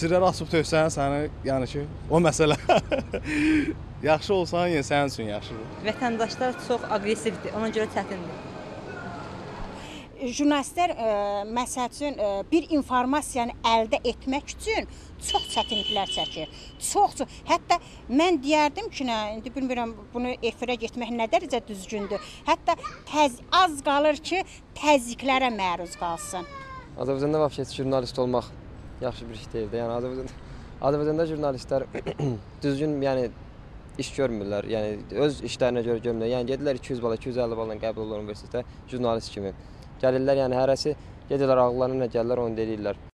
İstəyirlər açıb tövsən səni, yəni ki, o məsələ. Yaxşı olsan, yenə sənin üçün yaxşıdır. Vətəndaşlar çox aqressivdir, ona görə çətindir. Jurnalistlər məsəl üçün bir informasiyanı əldə etmək üçün çox çətinliklər çəkir. Çox. Hətta mən deyərdim ki, indi bilmirəm bunu efirə getmək nə dərəcə düzgündür. Hətta az qalır ki, təzyiqlərə məruz qalsın. Azərbaycanda vəbşə jurnalist olmaq yaxşı bir iş deyil. Yəni Azərbaycanda jurnalistlər düzgün, yəni iş görmürlər. Yəni öz işlərinə görə görmürlər. Yəni gedirlər 200 bala, 250 balla qəbul olurlar universitetdə jurnalist kimi. Gəlirlər, yəni hərəsi gedirlər ağıllarına gəlirlər, onu deyirlər.